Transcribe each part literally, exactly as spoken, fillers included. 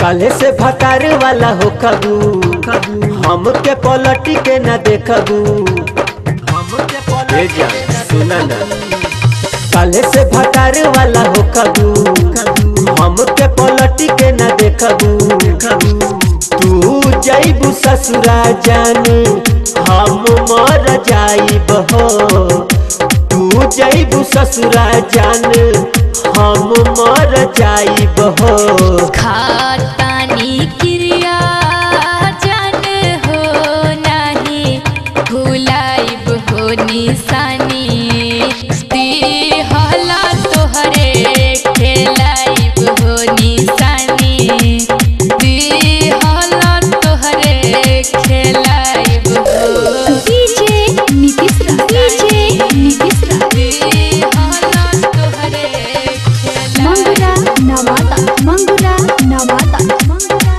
काले से भतार वाला हो कबू हम के पलटी के न देखबू सुना ना काले से भतार वाला हो कबू हम के पलटी के न देखबू तू जाइबू ससुरा जान हम मर जाइब हो तू जाइबू ससुरा जान हम मर जाइब हो खातानी क्रिया जान हो नहीं भुलाइब हो निशानी हला तोहरे खेलाइब हो निशानी हला तोहरे खेलाइब हो डीजे नीतीश रा डीजे नीतीश रा हला तोहरे मंगुरा नवाता मंगुरा नवाता मंगुरा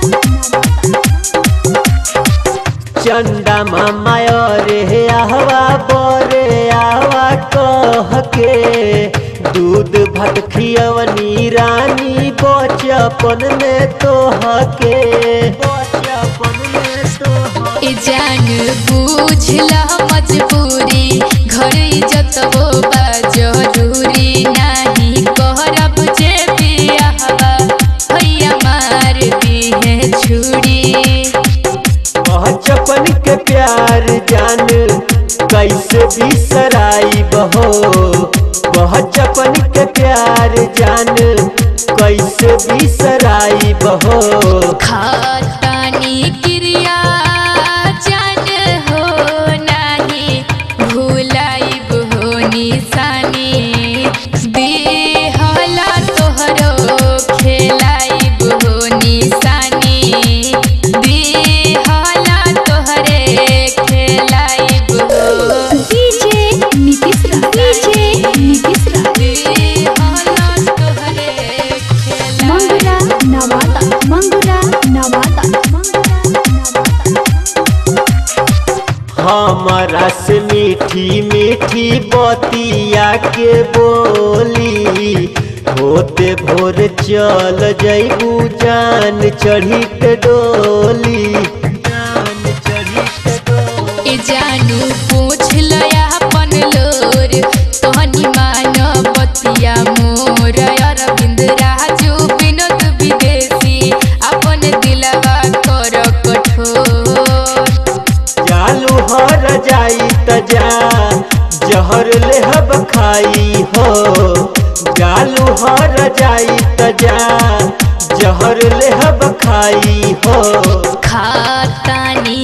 चंदा मामा रे आहवा बोरे आवा कह के दूध भात खियवनी रानी बचपन में तोहके बचपन में तोहके जान बुझला मजबूरी घर इज्जतबो बा जरूरी नहीं कहरब जे बियाहबा भैया मार दी है छुरी बचपन के प्यार जान कैसे बिसराइब हो बचपन के प्यार जान कैसे बिसराइब हो खातानी क्रिया जान हो नहीं भुलाइब हो निशानी हला तोहरो खेलाइब हो निशानी हला तोहरे खेलाइब हो डीजे नीतीश रा डीजे नीतीश रा हला तोहरे मंगुरा नवाता मंगुरा नवाता मंगुरा हमारा से मीठी मीठी बतिया के बोली होते भोर चल जइबू जान चढ़ी के डोली जान चढ़ी के डोली जानू पूछ लया अपन लोर तोहनी मान बतिया मोर अरविंद राजू विनोद विदेशी अपन दिलवा कर कठोर जालू हर जाई त जा जहर लेहब खाई हो जालू हर जाई त जा जहर लेहब खाई हो खातानी